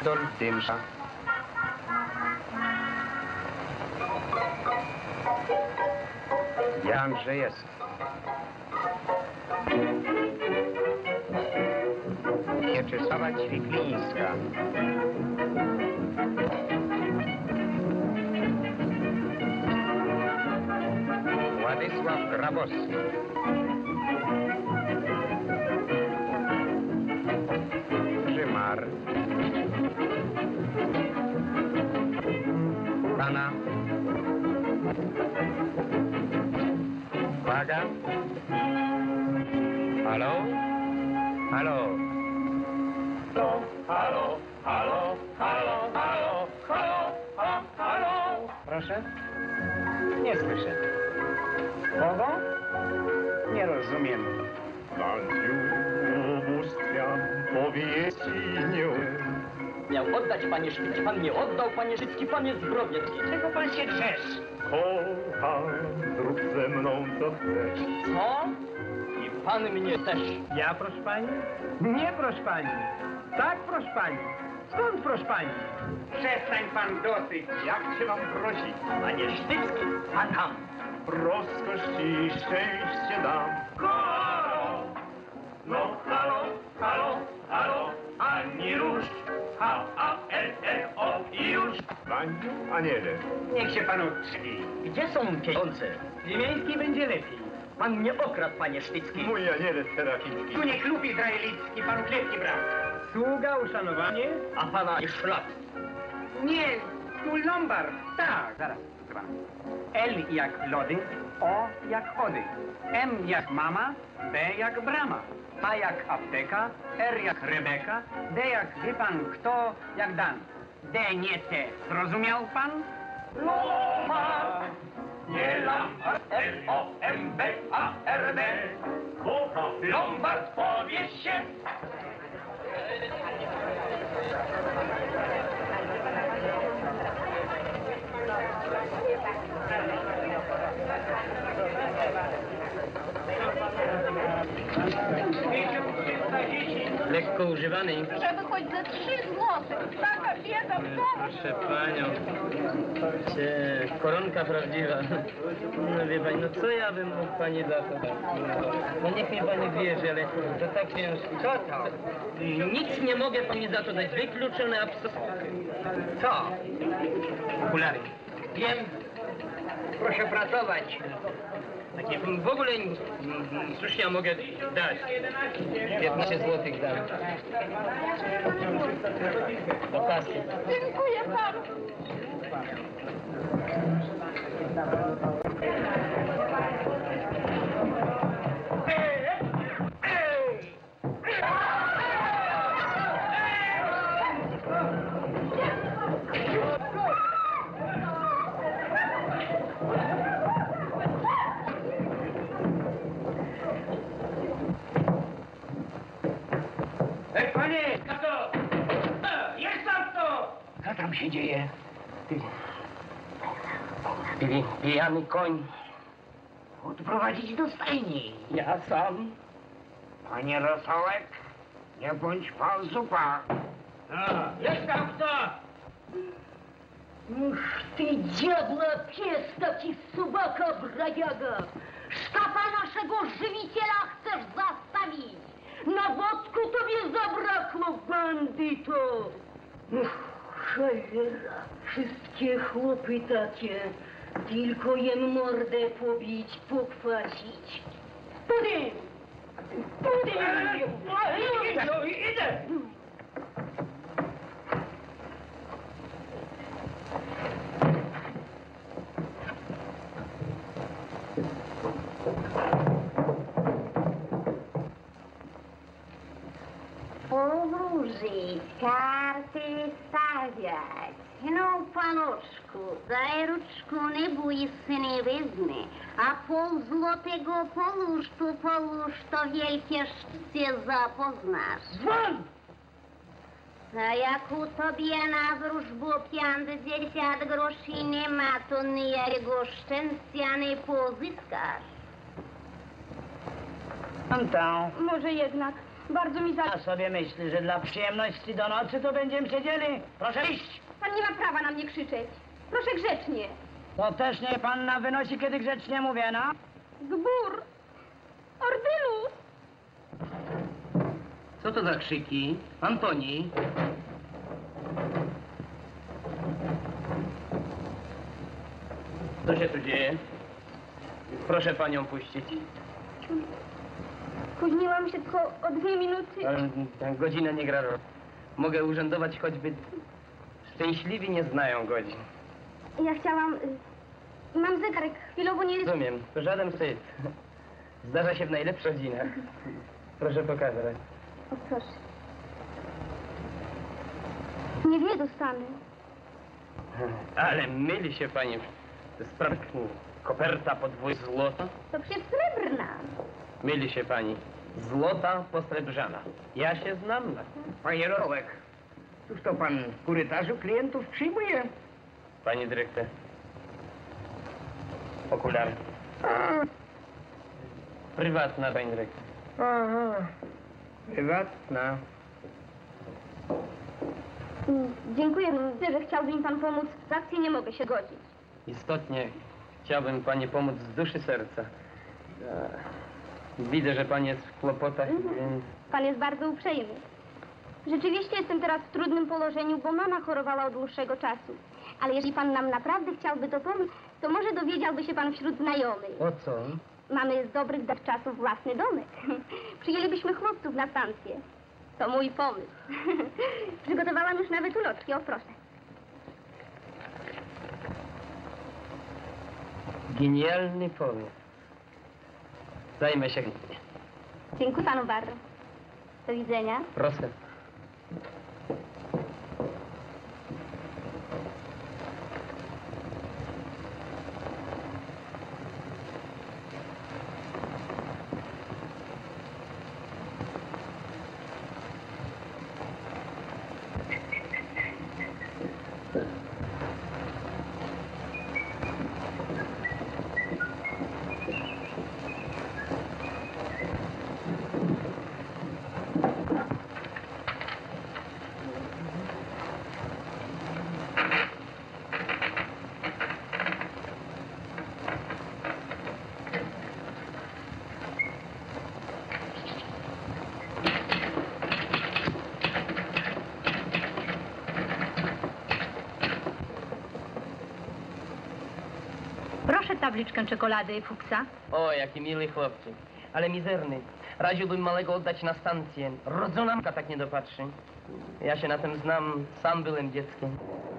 Adolf Dymsza. Jan Żyjewski. Mieczysława Ćwiklińska. Władysław Grabowski. Grzymar. Pana. Uwaga. Halo? Halo? Halo, halo, halo, halo, halo, halo, halo. Proszę? Nie słyszę. Kogo? Nie rozumiem. Landziu, ubóstwiam, powiesinie. Miał oddać, panie Szwicki, pan nie oddał, panie Szwicki, pan jest zbrodniarz. Czego pan się drzesz? Kocham, zrób ze mną co chcesz. Co? I pan mnie też. Ja, proszę pani? Nie, proszę pani. Tak, proszę pani. Skąd, proszę pani? Przestań pan dosyć. Jak cię mam prosić? Panie Szwicki, a tam. Rozkosz ci szczęście dam. Halo! No halo, halo, halo, ani rusz. H-A-L-L-O i już. Landziu, aniele. Niech się pan utrzymi. Gdzie są pieniądze? Ziemiańskiej będzie lepiej. Pan mnie okradł, panie Szwicki. Mój aniele seraficki. Tu nie klub izraelicki, panu klewki brak. Sługa, uszanowanie. A pana i szlak. Nie, tu Lombard. Tak, zaraz. Chyba. L jak lody, O jak ody, M jak mama, B jak brama, A jak apteka, R jak Rebeka, D jak wie pan kto, jak Dan. D nie T. Zrozumiał pan? Lombard, nie Lombard, L-O-M-B-A-R-D. Lombard, powiesz się. Lekko używany. Żeby choć za 3 złote. Taka bieda w domu. Proszę panią, koronka prawdziwa. No wie pani, no co ja bym mógł pani za to dać? No niech mnie pani wierzy, ale to tak ciężko. Co to? Nic nie mogę pani za to dać. Wykluczone absolutnie. Co? Okulary. Wiem, Proszę pracować. takie w ogóle cóż ja mogę dać? 15 złotych dam. Do kasy. Dziękuję panu. Panie! Tato! Jest to! Co tam się dzieje? Pijany koń. Odprowadzić do stajni. Ja sam. Panie Rosołek, nie bądź pan zupa. Jest tam kto? Uż ty diabła pies, taki subaka brajaga! Sztapa naszego żywiciela chcesz zastawić! Na wodku tobie zabrakło, bandyto! Cholera, wszystkie chłopy takie, tylko jem mordę pobić, pochwacić. Pudding! Pudding! Idę! Powróżyć, karty stawiać. No, panoczku, daj ruczku, nie bój się, nie wezmę. A pół złotego połóż to wielkie szczęście zapoznasz. Dzwon! A jak u tobie na wróżbu 50 groszy nie ma, to niejego szczęścia nie pozyskasz. Antał. Może jednak Bardzo mi A sobie myśli, że dla przyjemności do nocy to będziemy siedzieli? Proszę iść! Pan nie ma prawa na mnie krzyczeć. Proszę grzecznie. To też nie panna wynosi, kiedy grzecznie mówię, no? Gbur! Ordylus! Co to za krzyki? Antoni? Co się tu dzieje? Proszę panią puścić. Spóźniłam się tylko o 2 minuty. Ale ta godzina nie gra roli. Mogę urzędować choćby... Szczęśliwi nie znają godzin. Ja chciałam... Mam zegarek, chwilowo nie... Rozumiem, to żaden wstyd. Zdarza się w najlepszych rodzinach. Proszę pokazać. O, proszę. Nie dostanę. Ale myli się pani. To jest prawie koperta podwójna złota. To przecież srebrna. Myli się pani. Złota posrebrzana. Ja się znam. Panie Rołek, cóż to pan w korytarzu klientów przyjmuje? Pani dyrektor. Okulary. Prywatna, pani dyrektor. Aha, prywatna. Dziękuję, że chciałby mi pan pomóc. W akcji nie mogę się godzić. Istotnie chciałbym pani pomóc z duszy serca. Widzę, że pani jest w kłopotach, więc... Pan jest bardzo uprzejmy. Rzeczywiście jestem teraz w trudnym położeniu, bo mama chorowała od dłuższego czasu. Ale jeżeli pan nam naprawdę chciałby to pomóc, to może dowiedziałby się pan wśród znajomych. O co? Mamy z dobrych czasów własny domek. Przyjęlibyśmy chłopców na stację. To mój pomysł. Przygotowałam już nawet ulotki, o proszę. Genialny pomysł. Zajmę się. Dziękuję panu bardzo. Do widzenia. Proszę. Proszę tabliczkę czekolady Fuksa. O, jaki miły chłopczyk. Ale mizerny. Radziłbym malego oddać na stację. Rodzona matka tak nie dopatrzy. Ja się na tym znam. Sam byłem dzieckiem.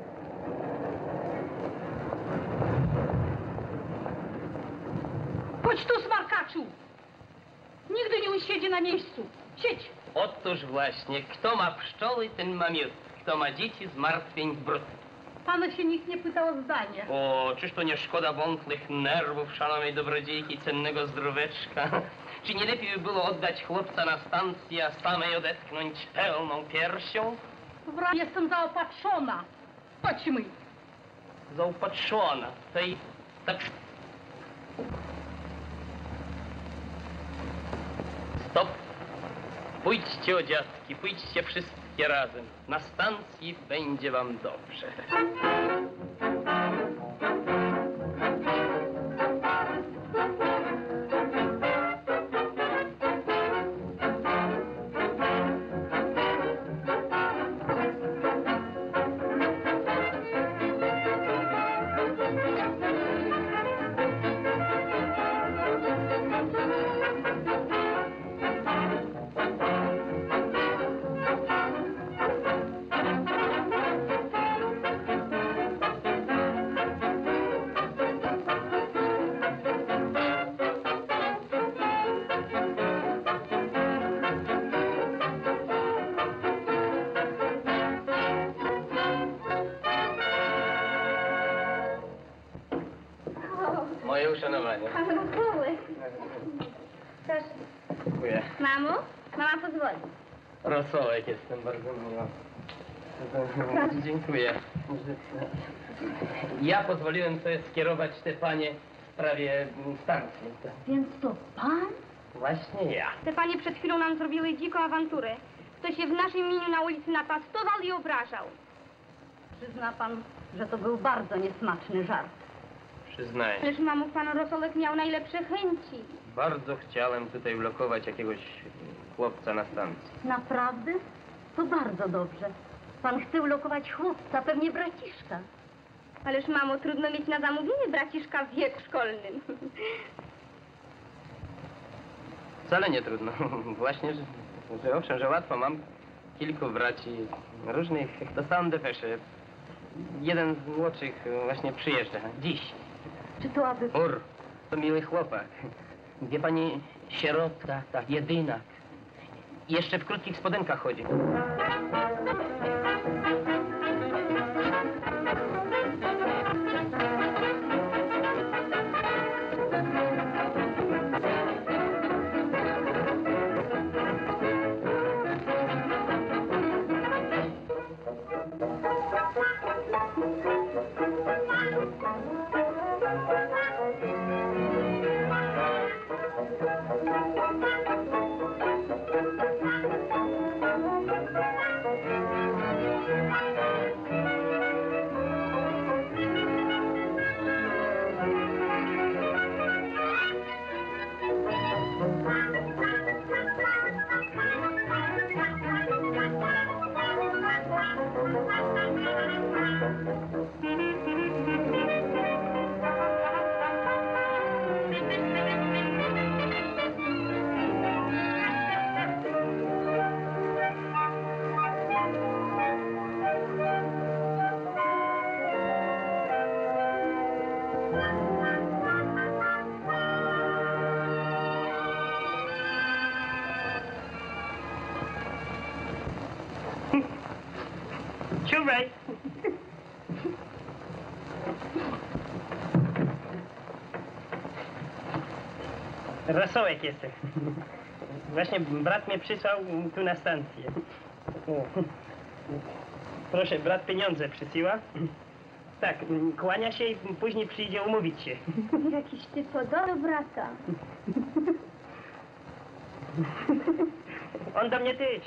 Chodź tu, smarkaczu! Nigdy nie usiedzi na miejscu. Siedź! Otóż właśnie, kto ma pszczoły, ten ma miód. Kto ma dzieci, zmartwień brud. Pana się nikt nie pytał o zdanie. O, czyż to nie szkoda wątłych nerwów, szanownej dobrodziejki, cennego zdróweczka? Czy nie lepiej by było oddać chłopca na stację, a samej odetchnąć pełną piersią? Jestem zaopatrzona. Chodźmy. Zaopatrzona. Tej tak... Stop. Pójdźcie, o dziadki, pójdźcie wszystkie razem. Na stacji będzie wam dobrze. Moje uszanowanie. Pan Mikołaj. Proszę. Dziękuję. Mamo, mama pozwoli. Rosołek jestem bardzo miła. Dziękuję. Ja pozwoliłem sobie skierować te panie w sprawie stacji. Więc to pan? Właśnie ja. Te panie przed chwilą nam zrobiły dziką awanturę. Kto się w naszym imieniu na ulicy napastował i obrażał. Przyzna pan, że to był bardzo niesmaczny żart. Przyznaję. Ależ mamo, pan Rosolek miał najlepsze chęci. Bardzo chciałem tutaj ulokować jakiegoś chłopca na stacji. Naprawdę? To bardzo dobrze. Pan chce ulokować chłopca, pewnie braciszka. Ależ mamo, trudno mieć na zamówienie braciszka w wieku szkolnym. Wcale nie trudno. Właśnie, że owszem, że łatwo. Mam kilku braci różnych. Dostałem depesze. Jeden z młodszych właśnie przyjeżdża dziś. Czy to aby... To miły chłopak. Wie pani, sierotka, tak, jedynak. Jeszcze w krótkich spodenkach chodzi. Czuwaj! Rosołek jestem. Właśnie brat mnie przysłał tu na stację. O. Proszę, brat pieniądze przysyła. Tak, kłania się i później przyjdzie umówić się. Jakiś ty podobny brata. On do mnie też.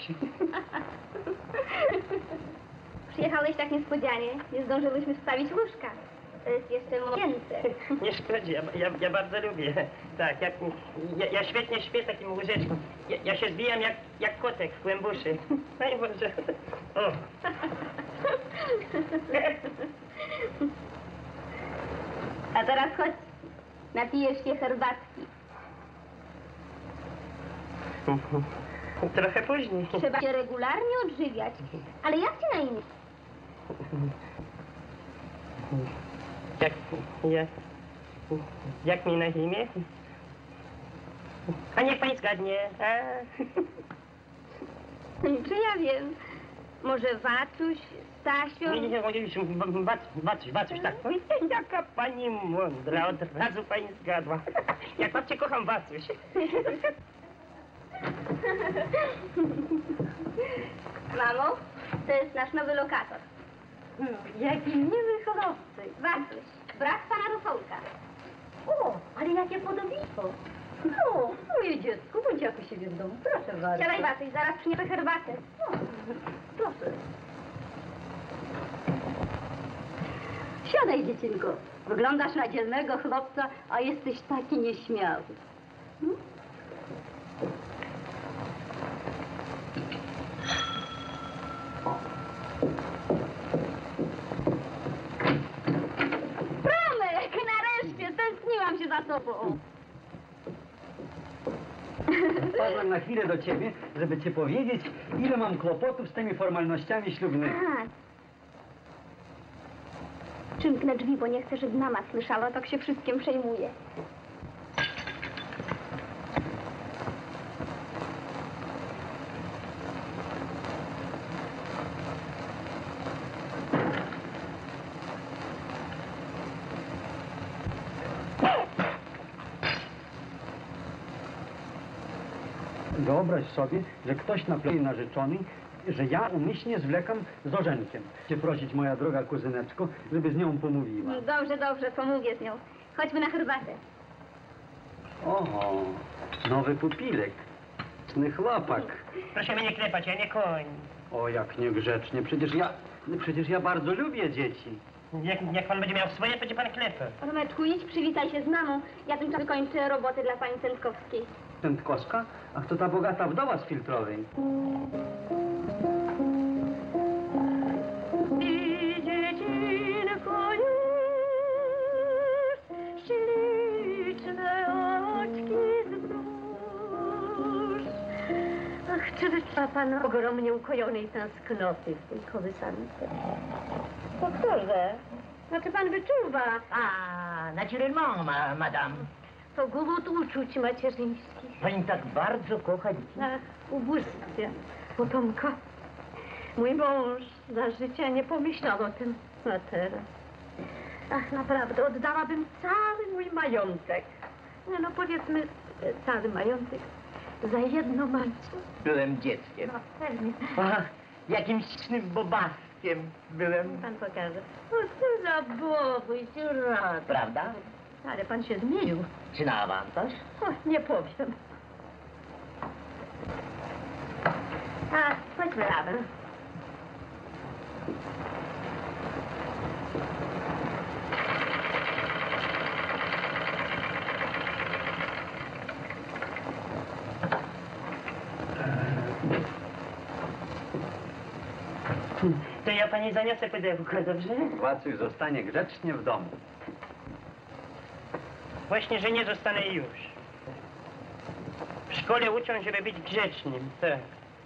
Przyjechałeś tak niespodzianie. Nie zdążyłyśmy wstawić łóżka. To jest jeszcze młodzieńce. Nie szkodzi, ja bardzo lubię. Tak, ja świetnie śpię takim łóżeczkiem. Ja się zbijam jak kotek w kłębuszy. No i Boże. O. A teraz chodź. Napijesz się herbatki. Trochę później. Trzeba się regularnie odżywiać. Ale jak ci na imię? Jak mi na imię? A niech pani zgadnie. Czy ja wiem? Może Wacuś, Stasio? Nie, Wacuś, tak. Oj, jaka pani mądra, od razu pani zgadła. Jak babcię kocham, Wacuś. Mamo, to jest nasz nowy lokator. Jaki miły chłopcy. Wacuś, brat pana Rosołka. O, ale jakie podobieństwo. No, moje dziecko, bądź jak u siebie w domu. Proszę bardzo. Siadaj, Wacuś, zaraz przyniosę herbatę. No, proszę. Siadaj, dziecięko. Wyglądasz na dzielnego chłopca, a jesteś taki nieśmiały. Promek, nareszcie, tęskniłam się za tobą. Wpadłem na chwilę do ciebie, żeby ci powiedzieć, ile mam kłopotów z tymi formalnościami ślubnymi. Przymknę drzwi, bo nie chcę, żeby mama słyszała, tak się wszystkim przejmuje. Wyobraź sobie, że ktoś napluje narzeczony, że ja umyślnie zwlekam z ożenkiem. Cię prosić, moja droga kuzyneczko, żeby z nią pomówiła. Dobrze, dobrze, pomówię z nią. Chodźmy na herbatę. Oho, nowy pupilek. Cny chłopak. Proszę mnie nie klepać, ja nie koń. O, jak niegrzecznie. Przecież ja bardzo lubię dzieci. Jak pan będzie miał swoje, to będzie pan klepać. Romeczku, idź, przywitaj się z mamą. Ja tymczasem kończę robotę dla pani Cętkowskiej. Tętkowska? Ach, to ta bogata wdowa z Filtrowej. I dziecinko już, śliczne oczki zbróż. Ach, czy wyczuwa pan ogromnie ukojonej tęsknoty w tej kołysance? Doktorze, znaczy pan wyczuwa. A, naturellement, madame. To głód uczuć macierzyńskich. Pani tak bardzo kocha dzieci. Ach, ubóstwie potomka. Mój mąż za życia nie pomyślał o tym, a teraz. Ach, naprawdę, oddałabym cały mój majątek. No powiedzmy, cały majątek za jedno mańcu. Byłem dzieckiem. No, pewnie. Ach, jakimś ślicznym bobaskiem byłem. Pan pokaże. O, co za bobój, dziurat. Prawda? Ale pan się zmienił. Czy na awantaż? O, nie powiem. A, chodźmy razem. To ja pani zaniosę pudełko, dobrze? Wacuś zostanie grzecznie w domu. Właśnie, że nie zostanę już. W szkole uczą, żeby być grzecznym, tak.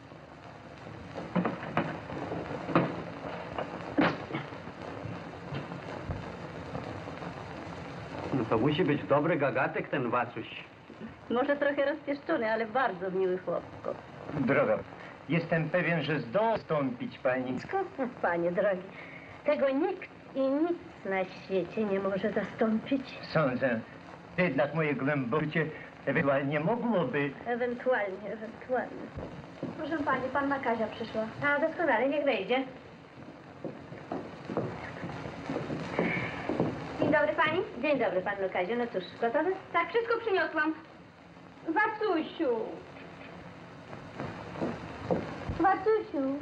No to musi być dobry gagatek ten Wacuś. Może trochę rozpieszczony, ale bardzo miły chłopco. Droga, jestem pewien, że zdąpić pani. Panie drogi, tego nikt i nic na świecie nie może zastąpić. Sądzę, że jednak moje głębokie ewentualnie mogłoby. Ewentualnie. Proszę pani, panna Kazia przyszła. A, doskonale, niech wejdzie. Dzień dobry pani. Dzień dobry, panno Kaziu. No cóż, gotowe? Tak, wszystko przyniosłam. Wacusiu. Wacusiu.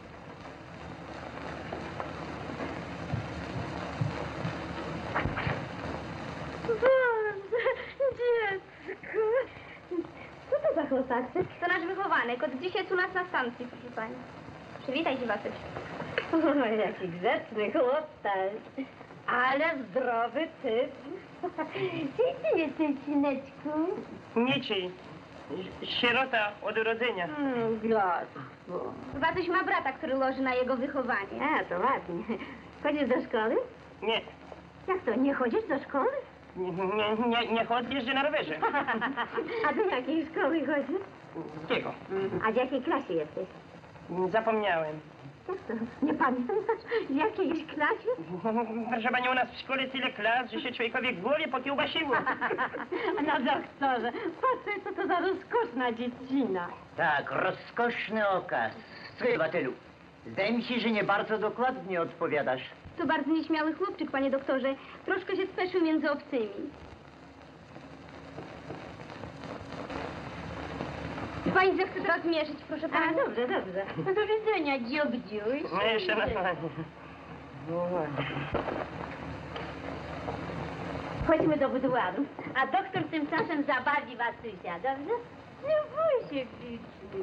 Boże, dziecko. Co to za chłopacy? To nasz wychowanek. Od dzisiaj jest u nas na stacji, proszę pani. Przywitaj się, Wacuś. O, jaki grzeczny chłopak. Ale zdrowy typ. Czyj ty jesteś, syneczku? Niczyj. Sierota od urodzenia. Gladko. Wacuś ma brata, który loży na jego wychowanie. A, to ładnie. Chodzisz do szkoły? Nie. Jak to, nie chodzisz do szkoły? Nie chodzę, jeżdżę na rowerze. A do jakiej szkoły chodzisz? Z kiego? A w jakiej klasie jesteś? Zapomniałem. Jak to? Nie pamiętasz? W jakiejś klasie? Proszę pani, u nas w szkole tyle klas, że się człowiekowi w głowie pokiełbasiło. No doktorze, patrzę, co to za rozkoszna dziecina. Tak, rozkoszny okaz. Słuchaj, obywatelu, zdaje mi się, że nie bardzo dokładnie odpowiadasz. To bardzo nieśmiały chłopczyk, panie doktorze. Troszkę się speszył między obcymi. Pani zechce teraz mierzyć, proszę A, pani. dobrze. No do widzenia, dziobdziuś. No jeszcze na pani. Chodźmy do buduaru, a doktor tymczasem zabawi Wacusia, dobrze? Nie bój się, liczny.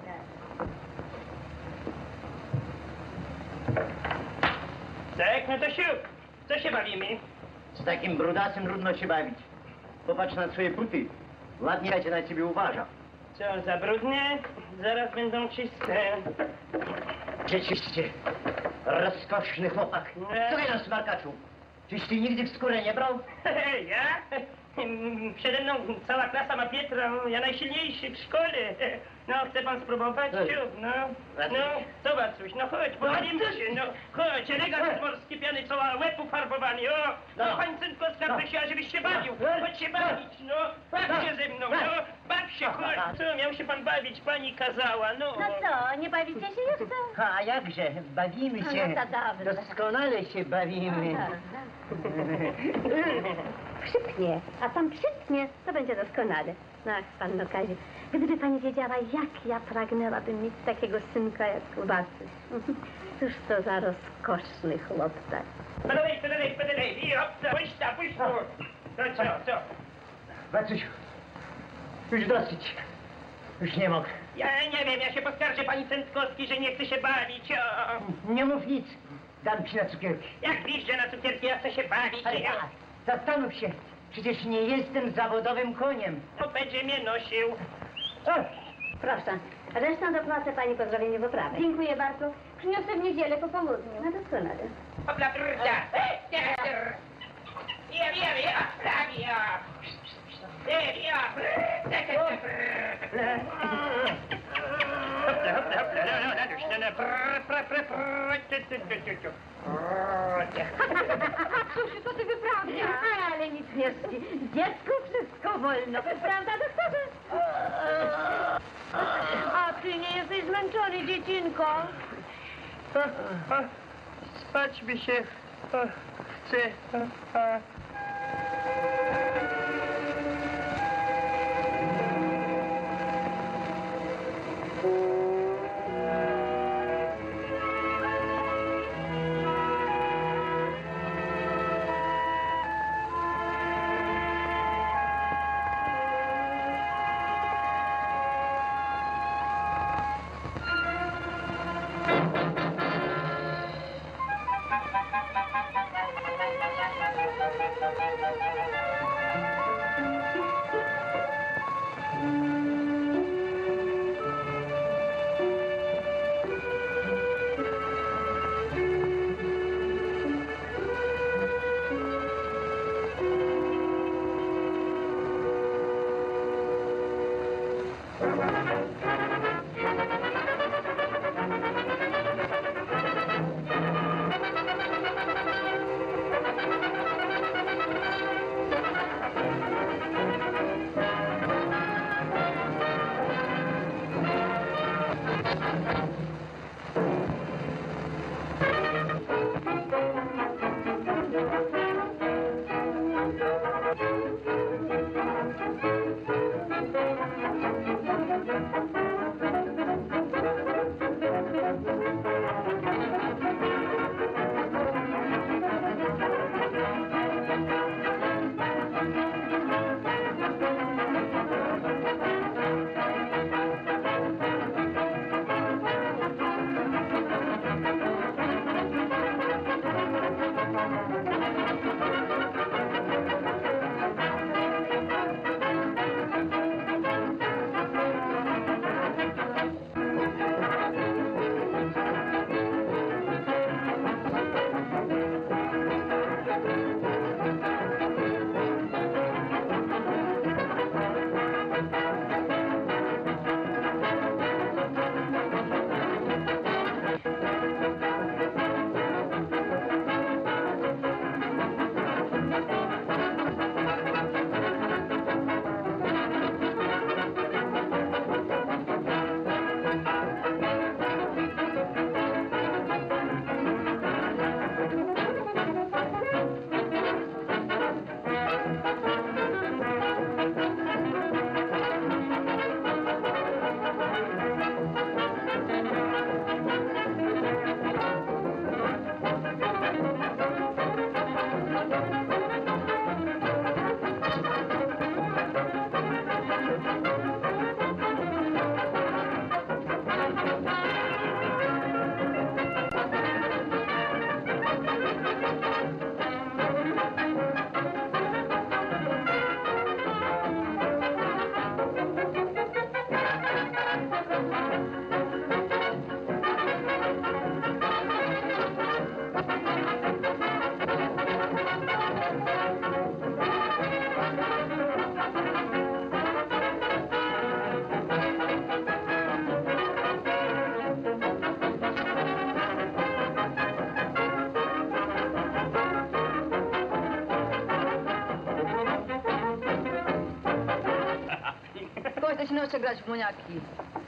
Tak, no to siup. Co się bawimy? Z takim brudasem trudno się bawić. Popatrz na swoje buty. Ładnie ja cię na ciebie uważa. Co, za brudne? Zaraz będą czyste. Rzeczywiście, rozkoszny chłopak. Słuchaj no, smarkaczu, czyś ty nigdy w skórę nie brał? Ja? Przede mną cała klasa ma Pietra, ja najsilniejszy w szkole. No, chce pan spróbować? Siup, no. No, zobacz coś, no chodź, pobawimy się, no. Chodź, elegant morski piany, cała łeb ufarbowany, o. No, pani Cętkowska prosiła, żebyś się bawił. Chodź się bawić, no. Baw się ze mną, no. Baw się, chodź. Co, miał się pan bawić, pani kazała, no. No co, nie bawicie się jeszcze? A jakże, bawimy się. No to dobrze. Doskonale się bawimy. Tak. przypnie, a tam przypnie, to będzie doskonale. No ach, panno Kaziu, gdyby pani wiedziała, jak ja pragnęłabym mieć takiego synka jak Wacuś. Cóż to za rozkoszny chłopca. Pedalej, i hopsa, puść tu. No co? Wacusiu, już dosyć. Już nie mogę. Ja nie wiem, ja się poskarżę pani Cętkowskiej, że nie chce się bawić. O. Nie mów nic. Dam ci na cukierki. Jak gwizdże na cukierki, ja chcę się bawić. Ale Ja... zastanów się. Przecież nie jestem zawodowym koniem. To będzie mnie nosił. O, Proszę, resztę dopłacę pani po zrobieniu wyprawy. Dziękuję bardzo. Przyniosę w niedzielę po południu. No doskonale. Hopla, trda. Cóż, to ty wyprawia. Ale nic nie szkodzi. Dziecku wszystko wolno. Prawda, doktorze? A ty nie jesteś zmęczony, dziecinko? Spać mi się chce. Zaczynacie grać w moniaki.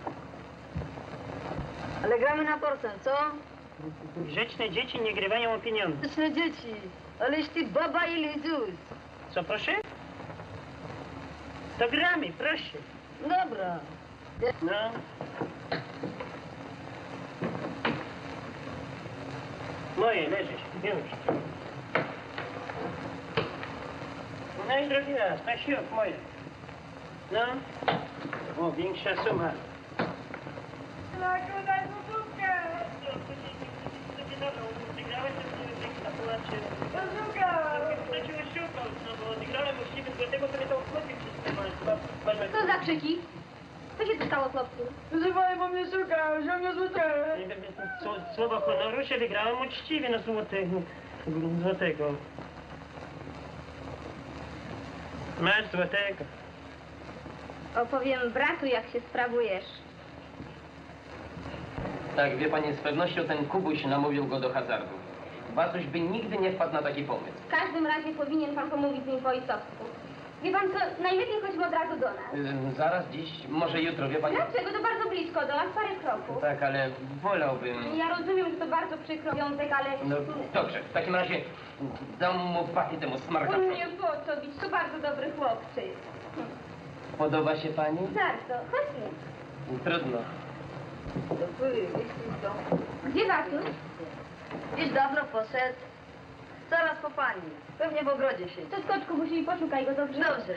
Ale gramy na procent, co? Grzeczne dzieci nie grywają o pieniądze. Grzeczne dzieci. Aleś ty baba i lizus. Co proszę? 100 gramy, proszę. Dobra. No. Moje leży, już. No i drugi raz, Stasiuk, moje. No. O, większa suma. Co za krzyki? Co się tu stało, chłopcu? Wzywają, bo mnie szuka, że mnie złotego. Słowo honoru się wygrałem uczciwie na złotego. Masz złotego. Opowiem bratu, jak się sprawujesz. Tak, wie pani, z pewnością ten Kubuś namówił go do hazardu. Watuś by nigdy nie wpadł na taki pomysł. W każdym razie powinien pan pomówić z nim po ojcowsku. Wie pan co, najlepiej chodźmy od razu do nas. Zaraz, dziś, może jutro, wie pani... Dlaczego? To bardzo blisko do nas, parę kroków. Tak, ale wolałbym... Ja rozumiem, że to bardzo przykro, wiązek, ale... No dobrze, w takim razie dam mu pachy temu smarkaczowi. Nie po co bić, to bardzo dobry chłopczyk. Podoba się pani? Bardzo, chodźmy. Trudno. Gdzie Watuś? Już dawno poszedł. Zaraz po pani. Pewnie w ogrodzie siedzi. To skoczku, musi poszukaj go, dobrze? Dobrze.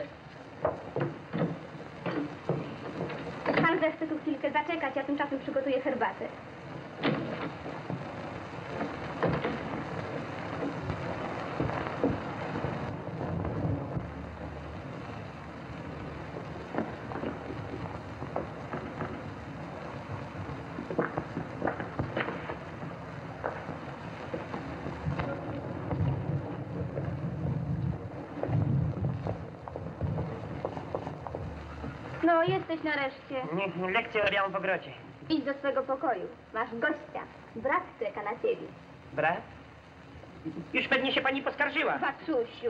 Pan zechce tu chwilkę zaczekać, ja tymczasem przygotuję herbatę. No, jesteś nareszcie. Lekcję odbieram w ogrodzie. Idź do swego pokoju. Masz gościa. Brat czeka na ciebie. Brat? Już pewnie się pani poskarżyła. Watusiu.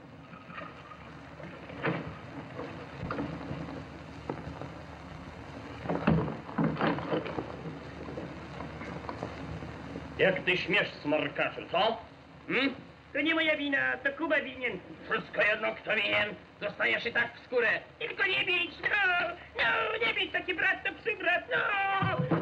Jak ty śmiesz, smarkaczu, co? To nie moja wina, to Kuba winien. Wszystko jedno, kto winien. Dostajesz i tak w skórę. Tylko nie bić, no! No, nie bić, taki brat to przy brat, no!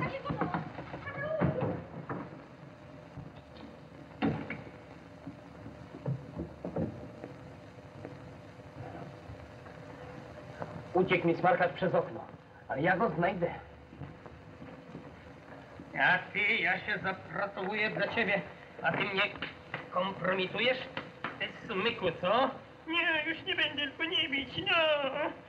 Uciekł mi smarkacz przez okno, ale ja go znajdę. Ja się zapracowuję dla ciebie, a ty mnie kompromitujesz? Ty smyku, co? Nie, już nie będę, tylko nie bić, no!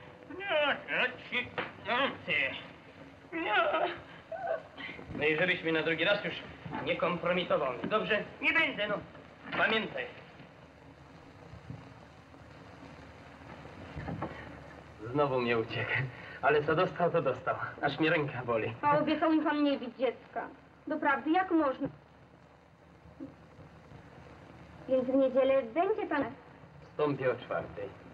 Ty! No! No i żebyś mnie na drugi raz już nie kompromitował. Dobrze? Nie będę, no. Pamiętaj. Znowu mnie uciekł. Ale co dostał, to dostał. Aż mnie ręka boli. A obiecał mi pan nie bić dziecka. Doprawdy, jak można? Więc w niedzielę będzie pan... Wstąpię o 4:00.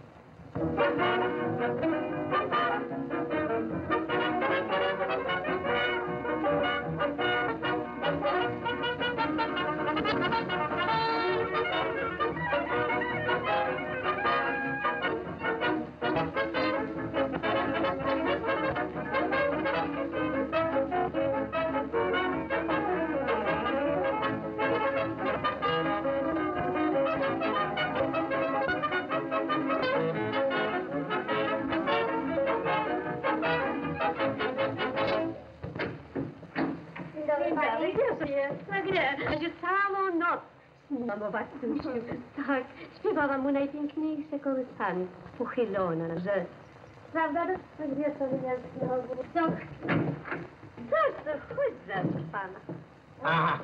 Dalej, gdzie jest? No gdzie? Będzie całą noc. Mamo Watusiu, tak, śpiewałam mu najpiękniejsze kołysanki, pochylona, że... Prawda? No gdzie to jest znowu? Co? Co? Chodź zaraz pana. Aha.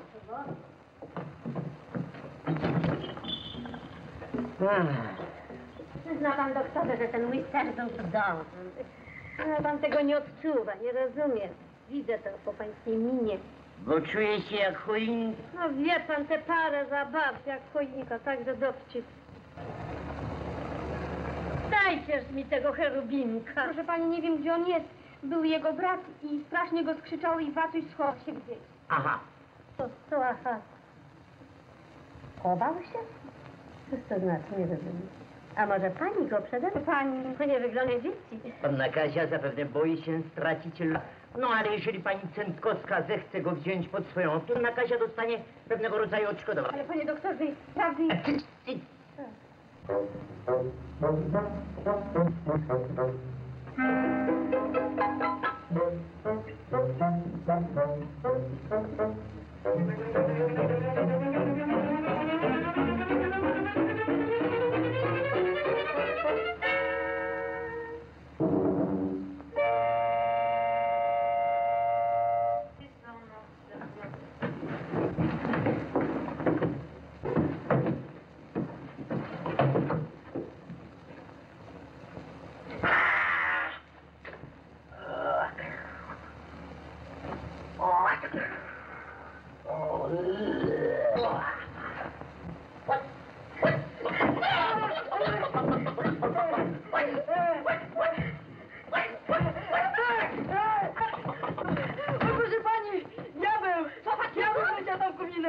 Zna pan doktorze, że ten mój serduch Down. Ale pan tego nie odczuwa, nie rozumie. Widzę to po pańskiej minie. Bo czuję się jak choinka. No wie pan, te parę zabaw jak choinka, także dowcip. Dajcież mi tego cherubinka. Proszę pani, nie wiem, gdzie on jest. Był jego brat i strasznie go skrzyczał i Watuś schował się gdzieś. Aha. To aha. Chował się? Cóż to znaczy, nie rozumiem. A może pani go przede mną? Pani, to nie wygląda dzieci. Panna Kasia zapewne boi się stracić las. No ale jeżeli pani Centkowska zechce go wziąć pod swoją opiekę, Panna Kasia dostanie pewnego rodzaju odszkodowanie. Ale panie doktorze, prawdy... Proszę pani, diabeł! Diabeł będzie tam kominę!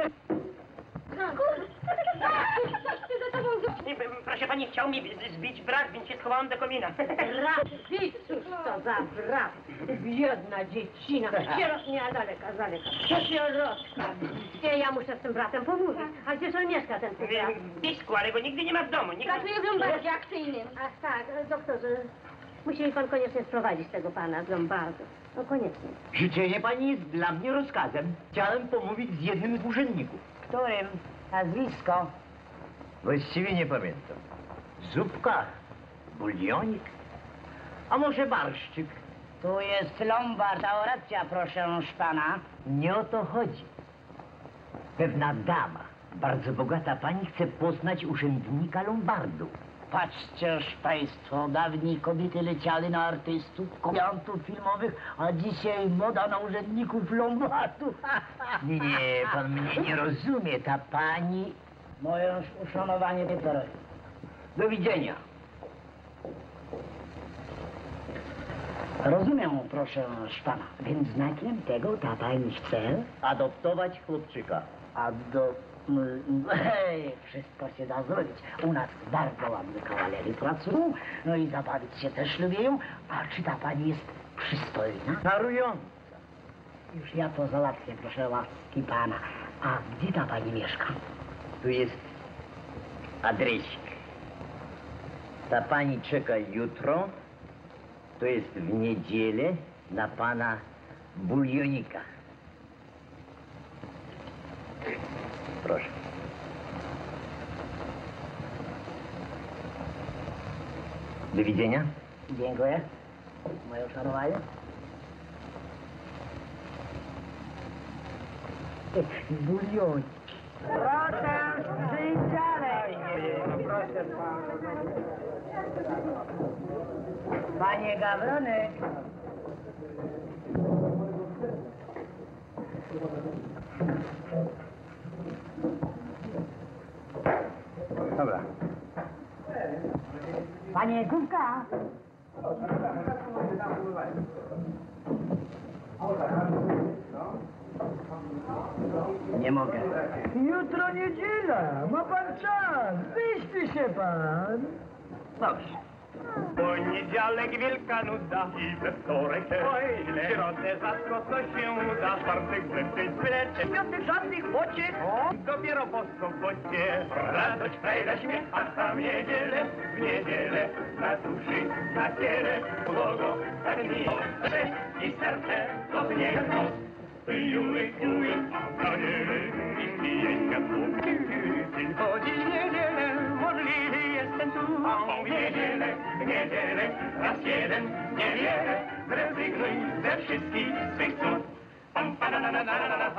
Proszę pani, chciał mi zbić brak, więc się schowałem do komina. Brat, cóż to za brat? Biedna dziecina. Sierotnia daleka. To sierotka. Ja muszę z tym bratem pomówić. A gdzież on mieszka, ten brat? W Pisku, ale go nigdy nie ma w domu. Pracuje w Lombardzie akcyjnym. Ach tak, doktorze. Musi mi pan koniecznie sprowadzić tego pana z Lombardu. No koniecznie. Życzenie pani jest dla mnie rozkazem. Chciałem pomówić z jednym z urzędników. Którym? Nazwisko? Właściwie nie pamiętam. Zupka, bulionik, a może barszczyk. Tu jest Lombard, a racja, proszę pana. Nie o to chodzi. Pewna dama, bardzo bogata pani, chce poznać urzędnika Lombardu. Patrzcież państwo, dawniej kobiety leciały na artystów, komediantów filmowych, a dzisiaj moda na urzędników Lombardu. Nie, pan mnie nie rozumie, ta pani... Moje uszanowanie wieczorem. Do widzenia. Rozumiem, proszę pana. Więc znakiem tego ta pani chce? Adoptować chłopczyka. Hej, wszystko się da zrobić. U nas bardzo ładne kawalery pracują, no i zabawić się też lubią. A czy ta pani jest przystojna? Czarująca. Już ja to załatwię, proszę łaski pana. A gdzie ta pani mieszka? Tu jest adresik. Ta pani czeka jutro, to jest w niedzielę, na pana bulionika. Proszę. Do widzenia. Dziękuję. Moje uszanowanie. Bulionik. Proszę, żyć dalej. Proszę Panie Gawronek. Dobra. Panie Główka. Nie mogę. Jutro niedziela, ma pan czas, wyśpi się pan. Dobrze. Poniedziałek wielka nuda i we wtorek też. W środę rzadko co się uda, czwartek wreszcie zlecie. Piątek żadnych pociech, dopiero po sobocie. Radość, frajda, śmiech, a tam niedzielę, w niedzielę na duszy, na ciele, ulogo, tak miło. I serce, to w niego nos. Julek, a niedzielę, i pijęka tu. Tylko dziś niedzielę, możliwy jestem tu. W niedzielę, raz jeden, niewiele, zrezygnuj ze wszystkich swych cud. Pam, pa, na, na, na, na, na, na,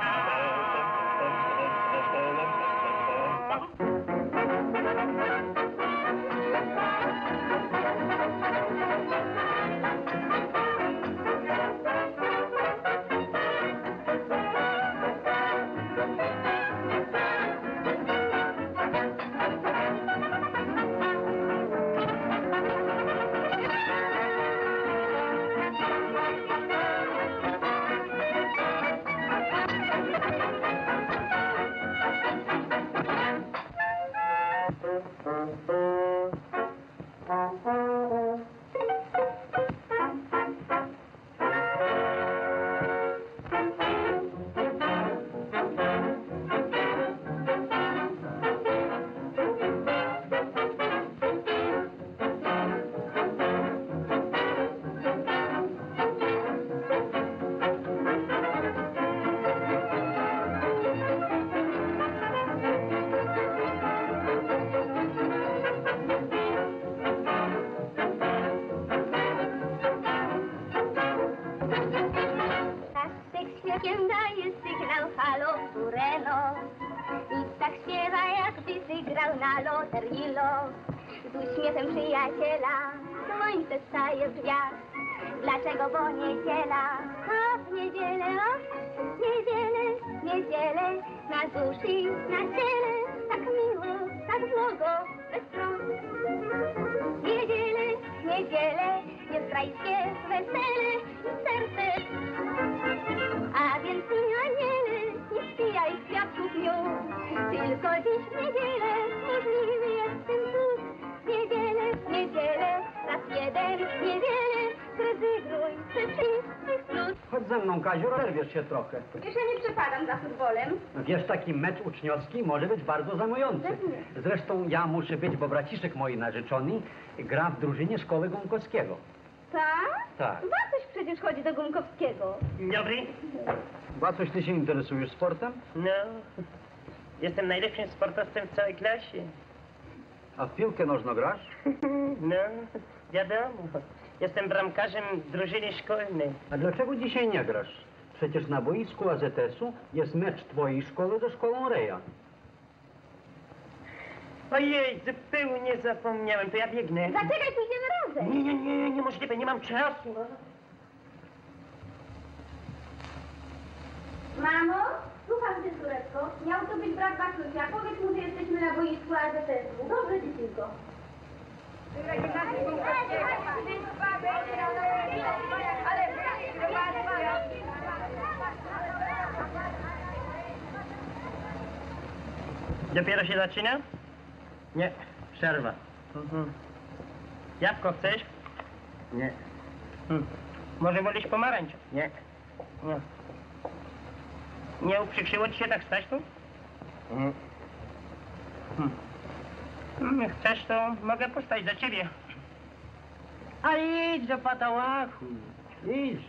Okiem daje sygnał halo Sureno. I tak śpiewa, jakby wygrał na loterii los. Z uśmiechem przyjaciela słońce staje w drzwiach. Dlaczego? Bo niedziela, a w niedzielę, niedzielę, na duszy, na ciele, tak miło, tak błogo, bez stron. Niedzielę, jest rajskie wesele i serce. A więc aniele, nie spijaj kwiatków miód, tylko dziś w niedzielę możliwy jest ten cud. Niedzielę, raz jeden, niedzielę, zrezygnuj ze wszystkich trud. Chodź ze mną, Kaziu, rozerwiesz się trochę. Wiesz, ja nie przepadam za futbolem. Wiesz, taki mecz uczniowski może być bardzo zajmujący. Pewnie. Zresztą ja muszę być, bo braciszek moi narzeczony gra w drużynie szkoły Gąkowskiego. Tak? Tak. Wacuś przecież chodzi do Gumkowskiego. Dobry. Wacuś, ty się interesujesz sportem? No, jestem najlepszym sportowcem w całej klasie. A w piłkę nożną grasz? No, wiadomo. Jestem bramkarzem drużyny szkolnej. A dlaczego dzisiaj nie grasz? Przecież na boisku AZS-u jest mecz twojej szkoły ze szkołą Reja. Ojej, zupełnie zapomniałem, to ja biegnę. Zaczekaj, pójdziemy razem. Nie, niemożliwe, nie mam czasu. Mamo, słucham cię, córeczko. Miał to być brat Basiusia. Powiedz mu, że jesteśmy na boisku AZS-u. Dobrze, dziewczynko. Dopiero się zaczyna? Nie, przerwa. Jabłko chcesz? Nie, Może wolisz pomarańcz? nie. Nie. Nie uprzykrzyło ci się tak stać tu? Chcesz, to mogę postać za ciebie. Ale idź do patałachu. Idź.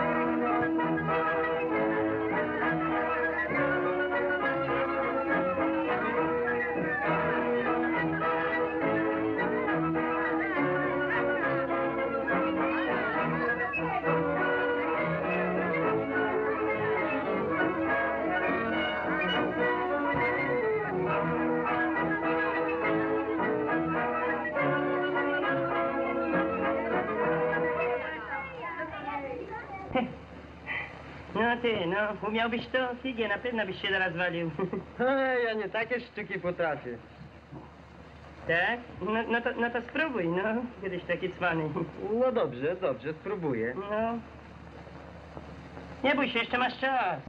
No ty, no, umiałbyś to, Figie, na pewno byś się zaraz walił. Ja nie takie sztuki potrafię. Tak? No to spróbuj, no, kiedyś taki cwany. No dobrze, spróbuję. No. Nie bój się, jeszcze masz czas.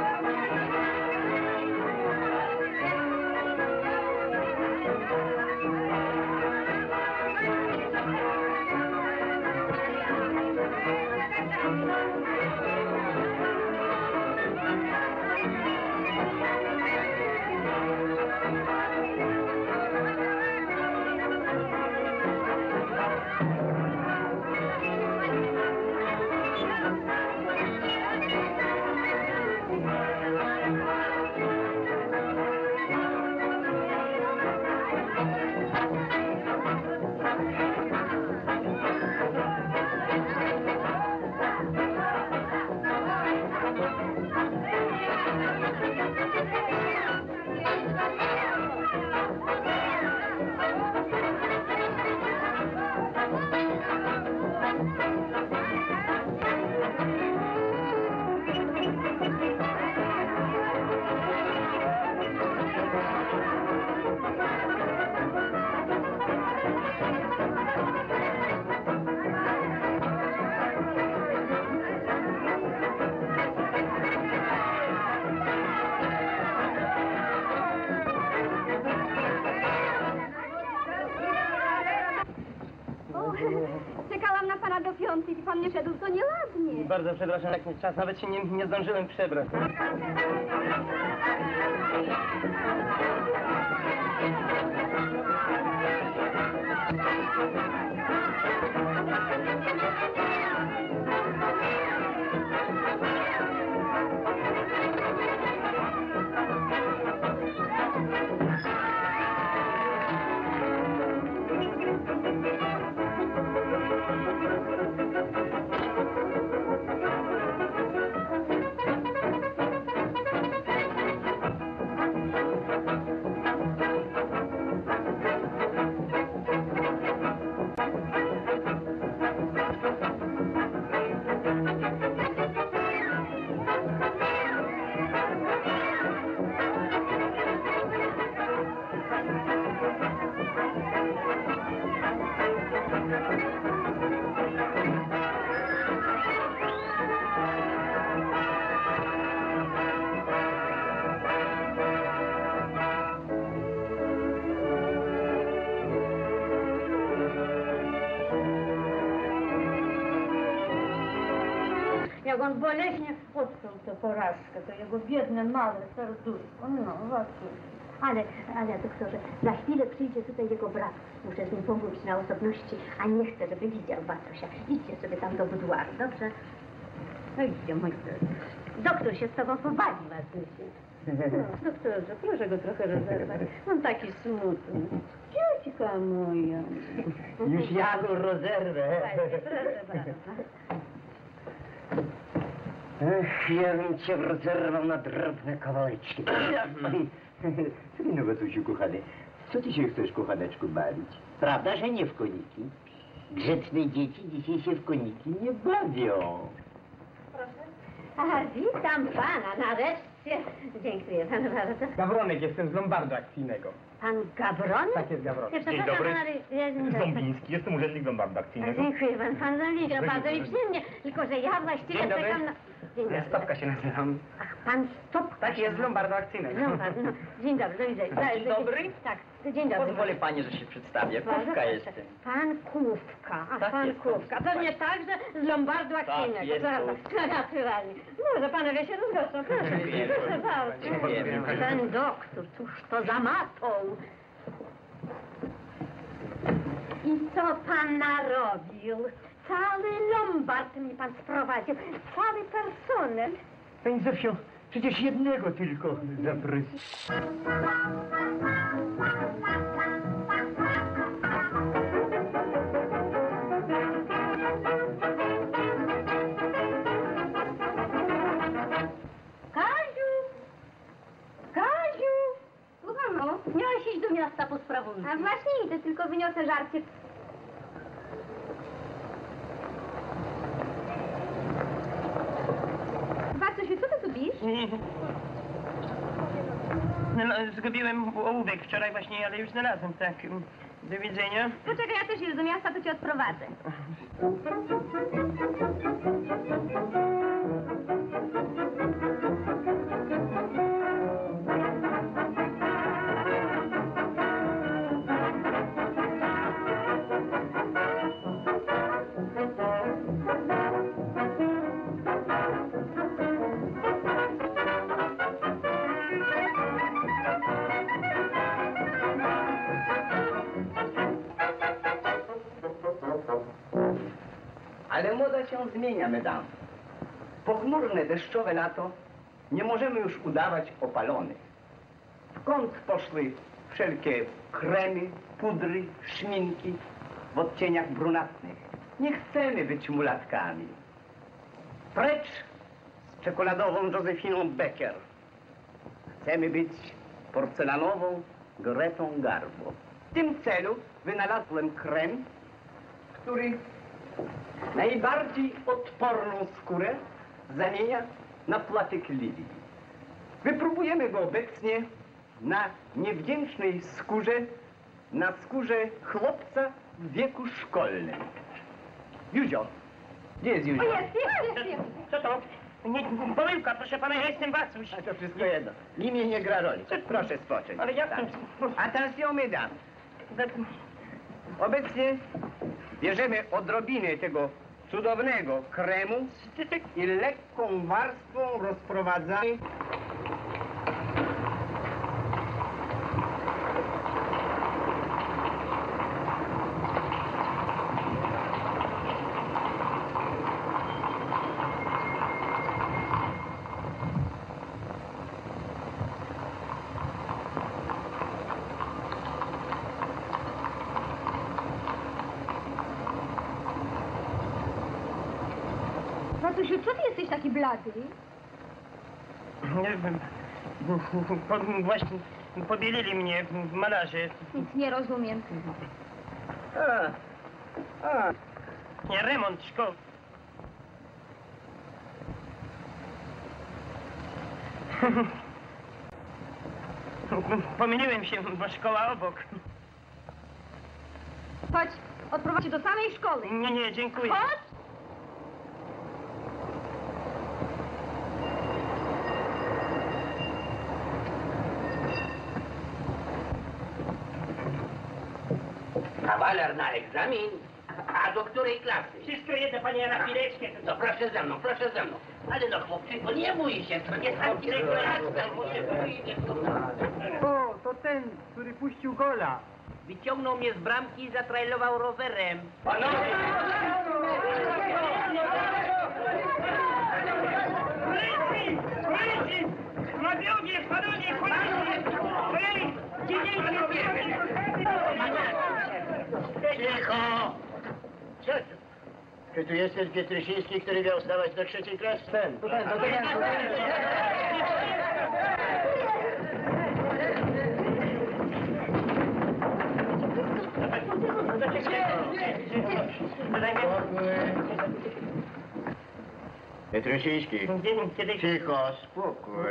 Czekałam na pana do 5, i pan nie szedł, to nieładnie. Bardzo przepraszam, jak mi czas, nawet się nie zdążyłem przebrać. jak on boleśnie odczuł tę porażkę, to jego biedne, małe serduszko. No, właśnie. Ale doktorze, za chwilę przyjdzie tutaj jego brat. Muszę z nim pomówić na osobności, a nie chcę, żeby widział Batusia. Idźcie sobie tam do buduaru, dobrze? No idźcie, mój doktor się z tobą pobawi, Batusie. No, doktorze, proszę go trochę rozerwać. On taki smutny. Ciućka moja. Już ja go rozerwę. Proszę bardzo. Ech, ja bym cię rozerwał na drobne kawałeczki. No, Batusiu, kochany, co ty się chcesz, kochaneczku, bawić? Prawda, że nie w koniki? Grzeczne dzieci dzisiaj się w koniki nie bawią. A, witam pana, nareszcie. Dziękuję panu bardzo. Gawronek, jestem z Lombardu Akcyjnego. Pan Gawronek? Tak jest, Gawronek. Dzień dobry. Ząbiński, jestem urzędnik Lombardu Akcyjnego. Dziękuję pan Ząbiński, no bardzo mi przyjemnie. Tylko, że ja właściwie Dzień dobry. czekam na... Dzień dobry. Stopka się nazywam. Ach, pan Stopka. Tak jest, z Lombardu Akcyjnego. No, no. Dzień dobry, do widzenia. Dzień dobry. Tak, dzień dobry. Pozwolę pani, że się przedstawię. Bardzo Kówka proszę. jestem. Pan Kówka. A Tak pan jest, Kówka. pan To nie tak, że z Lombardu Akcyjnego. jest Prawda? Naturalnie. Może panowie się rozgoszczą, proszę. Dziękuję. Proszę bardzo. Dziękuję. Ten doktor, cóż to za matą. I co pan narobił? Cały Lombard mi pan sprowadził. Cały personel. Pani Zofio, przecież jednego tylko zaprosił. Kaziu! Kaziu! Słucham, no. Miałaś iść do miasta po sprawunki. A właśnie idę, tylko wyniosę żarcie. Batusiu, co ty tu bisz? No, zgubiłem ołówek wczoraj właśnie, ale już znalazłem, tak. Do widzenia. Poczekaj, ja też idę do miasta, to cię odprowadzę. Ale moda się zmienia, mesdames. Pochmurne, deszczowe lato nie możemy już udawać opalonych. W kąt poszły wszelkie kremy, pudry, szminki w odcieniach brunatnych. Nie chcemy być mulatkami. Precz z czekoladową Josefiną Becker. Chcemy być porcelanową Gretą Garbo. W tym celu wynalazłem krem, który najbardziej odporną skórę zamienia na płatek lilii. Wypróbujemy go obecnie na niewdzięcznej skórze, na skórze chłopca w wieku szkolnym. Józio, gdzie jest Józio? Jest. Co to? Nie, pomyłka, proszę pana, ja jestem Wacuś. A to wszystko jedno. Imię nie gra roli. Proszę spocząć. Ale jak to? Attention, mesdames. Obecnie bierzemy odrobinę tego cudownego kremu i lekką warstwą rozprowadzamy Batusiu, co ty jesteś taki blady? Nie wiem. Właśnie pobielili mnie malarze. Nic nie rozumiem. Nie, remont szkoły. Pomyliłem się, bo szkoła obok. Chodź, odprowadź cię do samej szkoły. Nie, dziękuję. Chodź! kawaler na egzamin. A do której klasy? Wszystko jedno, panie, na chwileczkę. No proszę ze mną, proszę ze mną. Ale no chłopczyku, nie bój się, to nie taki rekreacja, bo się boicie. O, to ten, który puścił gola. Wyciągnął mnie z bramki i zatrailował rowerem. Cicho! Co to? Czy tu jest ten Pietruszyński, który miał zdawać do 3. klasy? Ten. Pietruszyński. Cicho, spokój.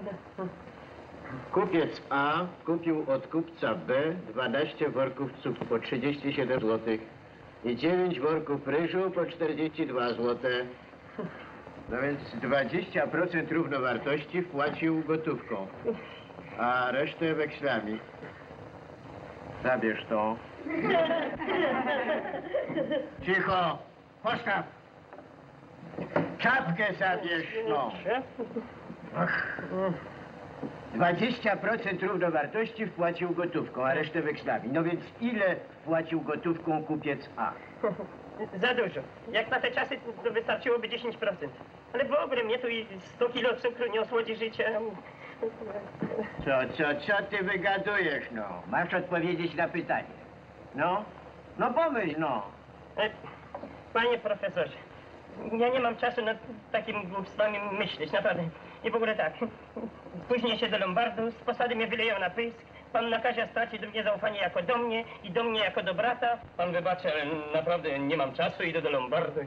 Kupiec A kupił od kupca B 12 worków cukru po 37 zł i 9 worków ryżu po 42 zł. No więc 20% równowartości wpłacił gotówką, a resztę wekslami. Zabierz to. Cicho! Postaw! Czapkę zabierz, no. 20% równowartości wpłacił gotówką, a resztę wekslami. No więc ile wpłacił gotówką kupiec A? Za dużo. Jak na te czasy to wystarczyłoby 10%. Ale w ogóle mnie tu i 100 kilo cukru nie osłodzi życia. Co ty wygadujesz, no? Masz odpowiedzieć na pytanie. No? No pomyśl, no. Panie profesorze, ja nie mam czasu nad takim z wami myśleć, naprawdę. I w ogóle tak, spóźnię się do Lombardu, z posady mnie wyleją na pysk, pan Nakazia straci do mnie zaufanie jako do mnie i do mnie jako do brata. Pan wybaczy, ale naprawdę nie mam czasu, idę do Lombardu.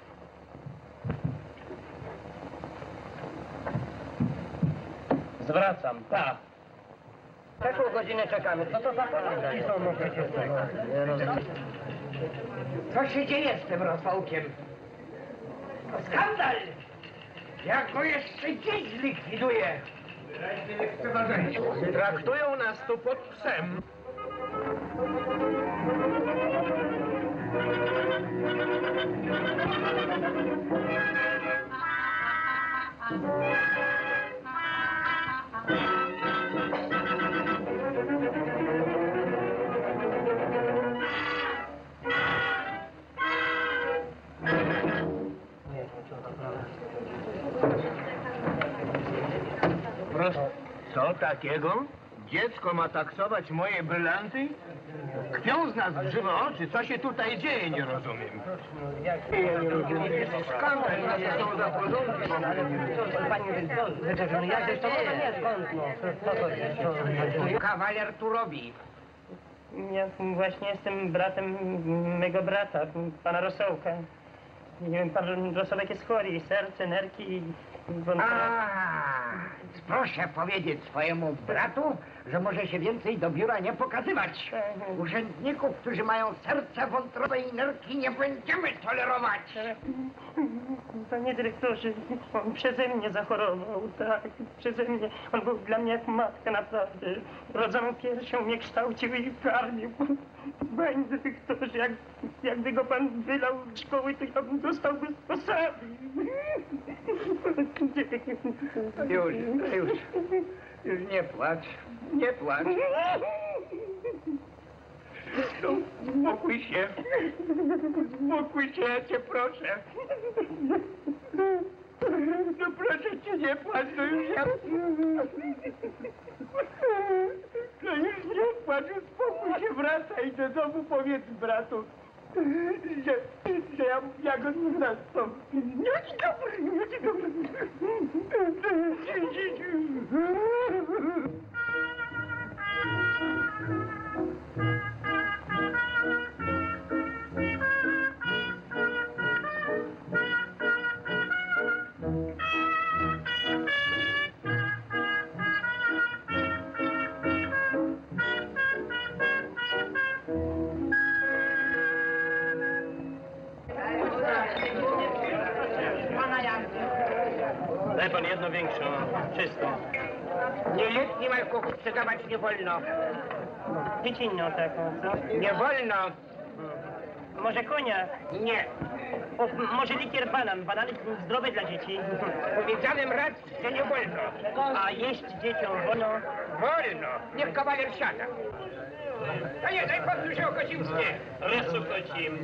Zwracam, tak. Przeszło godzinę czekamy. Co to za Co się dzieje z tym Rafałkiem? Skandal! Jak go jeszcze dziś zlikwiduje? Traktują nas tu pod psem. Co takiego? Dziecko ma taksować moje brylanty? Kpią z nas w żywe oczy. Co się tutaj dzieje, nie rozumiem. Skandal, jakie są za porządki. Kawaler tu robi. Ja właśnie jestem bratem mego brata, pana Rosołka. Nie wiem, pan Rosołek jest chory, serce, nerki i Proszę powiedzieć swojemu bratu, że może się więcej do biura nie pokazywać. Urzędników, którzy mają serce, wątrobę i nerki, nie będziemy tolerować. Panie dyrektorze, on przeze mnie zachorował, tak, przeze mnie. On był dla mnie jak matka, naprawdę. Rodzoną piersią mnie kształcił i karmił. Panie dyrektorze, jakby go pan wylał z szkoły, to ja bym dostał bez posady. Już nie płacz, nie płacz. Spokój się, ja cię proszę. No proszę cię, nie płacz, no już ja... No już nie płacz, uspokój się, wracaj do domu, powiedz bratu, że ja go nie zastąpię. Nie, dobry. Daj pan jedno większą, czystą. Nieletnim alkohol sprzedawać nie wolno. Dziecinną taką, co? Nie wolno. Może konia? Nie. O, może likier banan. Banany zdrowe dla dzieci. Powiedziałem raz, że nie wolno. A jeść dzieciom wolno? Wolno. Niech kawaler siada. A nie, daj pan się o Kocimskie. Lesu Kocim.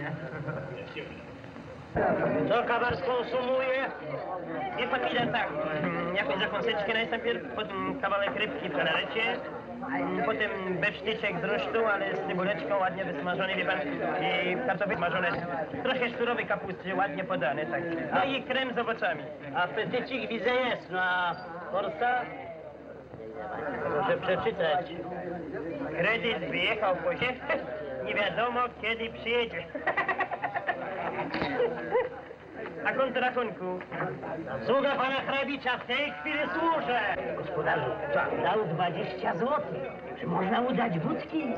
Co kawar skonsumuje? Wie pan, ile tak? Jakąś zakąseczkę najpierw, potem kawałek rybki w galarecie, potem befsztyczek z rusztu, ale z cebuleczką ładnie wysmażony, wie pan, i kartofle smażone, trochę szturowej kapusty, ładnie podane, tak. No i krem z owocami. Apetycik widzę jest, no a porta? Proszę przeczytać. Kredyt wyjechał po się, nie wiadomo kiedy przyjedzie. A konto rachunku? Sługa pana hrabicza, w tej chwili służę. Gospodarzu, dał 20 złotych. Czy można mu dać wódki?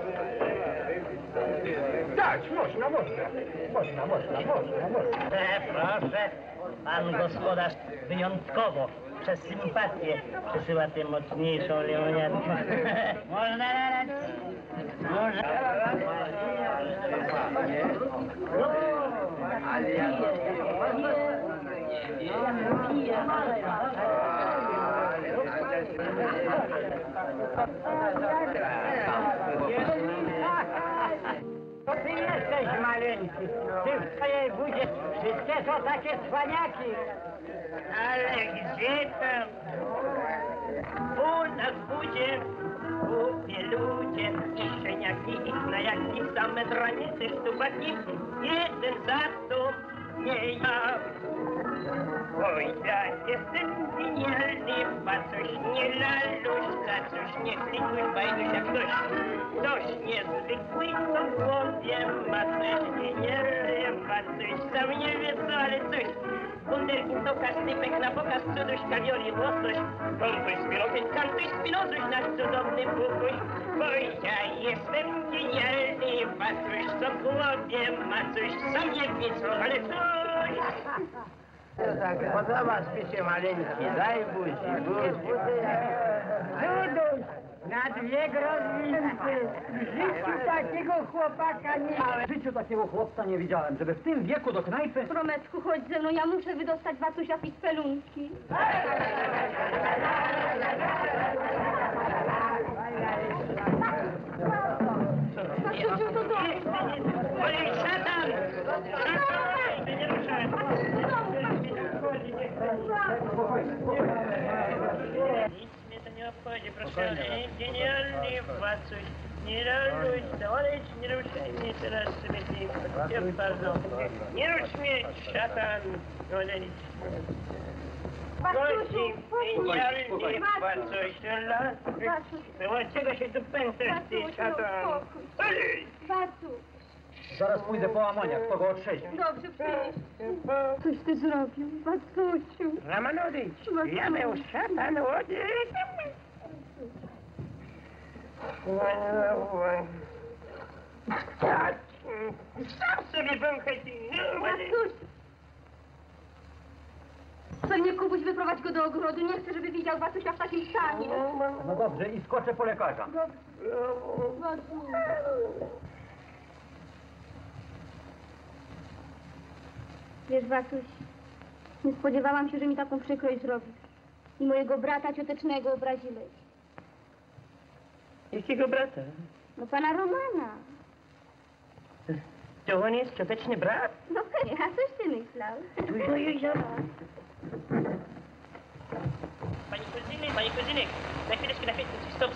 Dać, można. Proszę, pan gospodarz wyjątkowo przez sympatię przysyła tę mocniejszą lemoniadkę. Można dać? Można. To ty jesteś maleńki. Ty w twojej budzie wszystkie to takie cwaniaki. Ale gdzie tam? U nas budzie, głupie ludzie, i szczeniaki, i knajaki, same dranice, sztupaki, jeden za to nie ja. Oj, ja jestem genialny, coś nie laluś, za coś nie klikuś, bajduś jak ktoś niezwykły, co w głowie ma coś genialny, ma coś, sam nie wie co, ale coś. Wunderkind to kastypek na pokaz, cuduś, kawiori, łosoś, kontuś, spirotyś, kantuś, spinozuś, nasz cudowny pukuś. Oj, ja jestem genialny, ma coś, co w głowie ma coś, sam nie wie co, ale coś. Podoba mi się maleńki, daj buzi, buzi. Cuduś, na dwie groznicy. W życiu takiego chłopaka nie... Ale w życiu takiego chłopca nie widziałem, żeby w tym wieku do knajpy... Promeczku, chodź ze mną, ja muszę wydostać Wacusia z spelunki. Wacusiu, to dobrze. Ojej, szatan! Szatan! Nie ruszaj! Nic mnie to nie obchodzi, proszę, ale genialny Wacuś. Nie raluj, oleć, nie ruszaj mnie teraz sobie ty. Ja bardzo. Nie rusz mnie, szatan! Oleć. Wacusiu, genialny Wacuś. Czego się tu pętasz, ty szatan? Olej! Wacuś, Zaraz pójdę po amoniak, to go otrzeźwię. dobrze, przyjdź. Coś ty zrobił, Wacusiu. Ramanowicz, ja miał szatan odejść. Sam sobie wąchać. Wacuś! Pewnie Kubuś wyprowadź go do ogrodu. Nie chcę, żeby widział Wacusia w takim stanie. No dobrze, i skoczę po lekarza. Wacuś. Wiesz, Wacuś, nie spodziewałam się, że mi taką przykrość zrobisz. I mojego brata ciotecznego obraziłeś. Jakiego brata? No pana Romana. To on jest cioteczny brat? No pewnie, a coś ty myślał? Pani kuzynek, na chwileczkę, stop.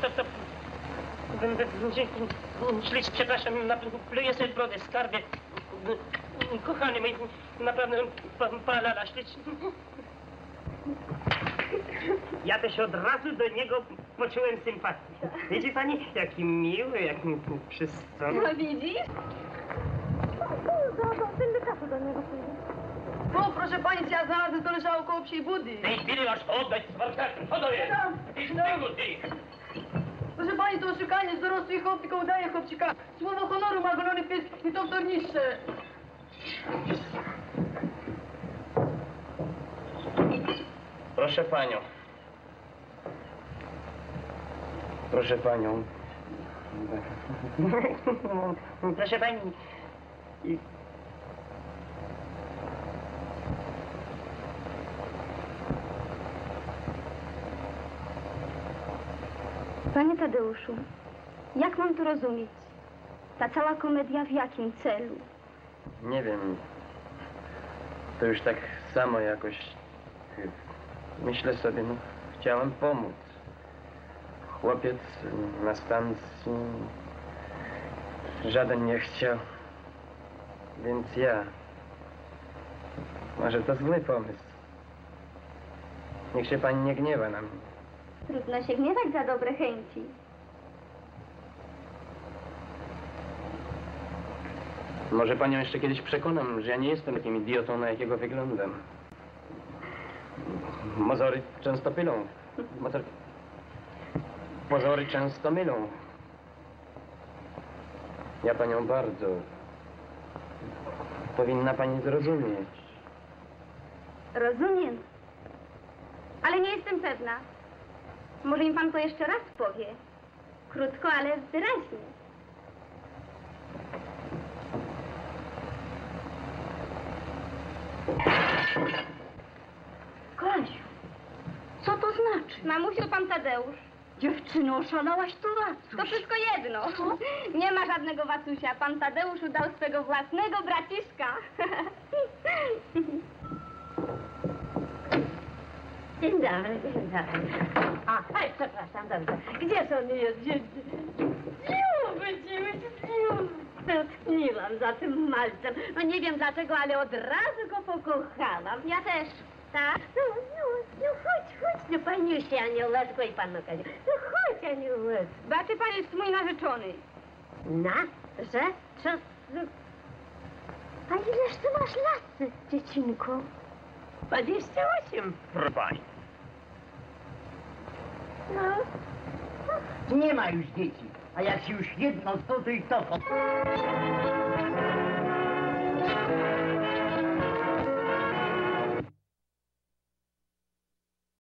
Śledź, przepraszam, pluję sobie w brodę, skarbie. Kochany mój, naprawdę, pana śledź. Ja też od razu do niego poczułem sympatię. Widzi pani, jaki miły, jaki przystojny. No widzisz? Ten wykafu do niego pójdzie. O, proszę pani, ja znalazłem to leżało koło psiej budy. W tej chwili masz oddać z warsztatu. Co to jest? Proszę pani, to oszukanie z dorosłych chłopczyka udaje chłopczyka. Słowo honoru ma golony pies i to wtornicze. Proszę panią. Proszę panią. Proszę pani, Panie Tadeuszu, jak mam to rozumieć? Ta cała komedia w jakim celu? Nie wiem. To już tak samo jakoś... Myślę sobie, no, chciałem pomóc. Chłopiec na stacji... Żaden nie chciał. Więc ja... Może to zły pomysł. Niech się pani nie gniewa na mnie. Trudno się gniewać za dobre chęci. Może panią jeszcze kiedyś przekonam, że ja nie jestem takim idiotą, na jakiego wyglądam. Pozory często mylą. Ja panią bardzo... Powinna pani zrozumieć. Rozumiem. Ale nie jestem pewna. Może mi pan to jeszcze raz powie. Krótko, ale wyraźnie. Kasiu, co to znaczy? Mamusiu, pan Tadeusz. Dziewczyno, oszalałaś to Wacuś. To wszystko jedno. Nie ma żadnego Wacusia. Pan Tadeusz udał swego własnego braciszka. Dzień dobry, dzień dobry. A, aj, przepraszam, dobrze. Gdzież on jest? Tęskniłam za tym malcem. No nie wiem dlaczego, ale od razu go pokochałam. Ja też. Tak? No chodź, no paniusie aniołeczko i panu Kaniu. No chodź aniołeczko. Baczy pan jest mój narzeczony. A ileż ty masz lat, dziecinko? 28. Proszę pani. Nie ma już dzieci, a jak się już jedno, to i to.